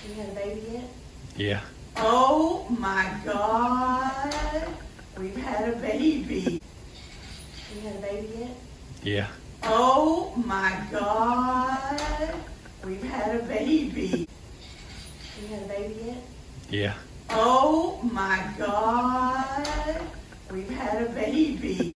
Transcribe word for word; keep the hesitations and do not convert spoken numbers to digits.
You had a baby yet? Yeah. Oh my God, we've had a baby. You had a baby yet? Yeah. Oh my God, we've had a baby. You had a baby yet? Yeah. Oh my God, we've had a baby.